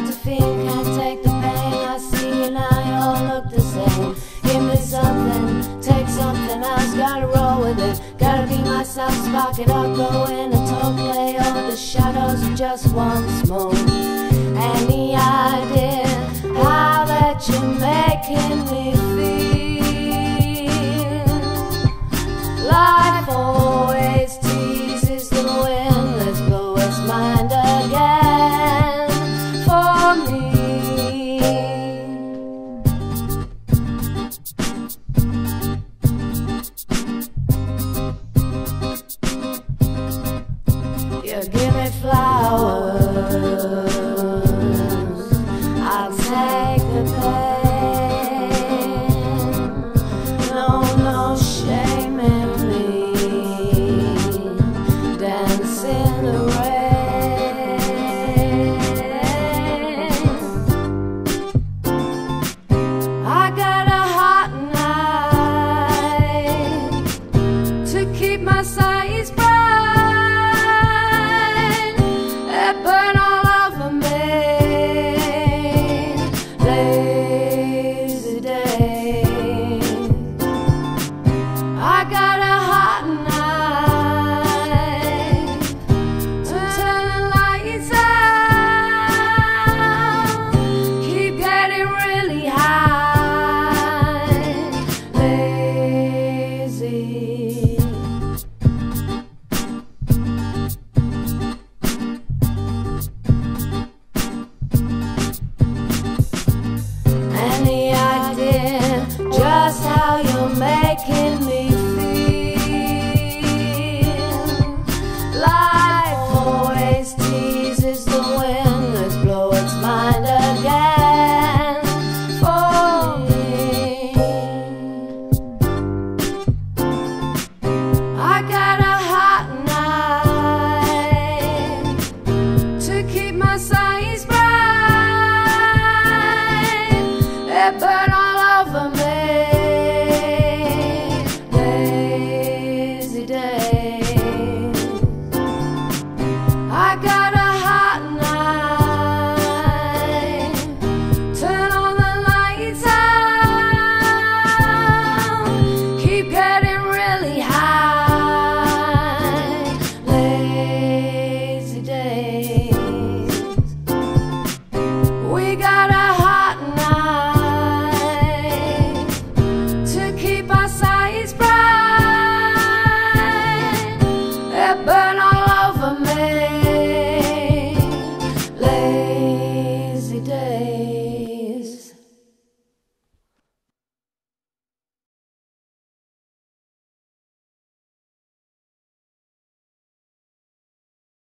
to feel, can't take the pain. I see you now, you all look the same. Give me something, take something else, gotta roll with it. Gotta be myself, spark it up, go in and talk, play over the shadows just once more. Any idea how that you're making me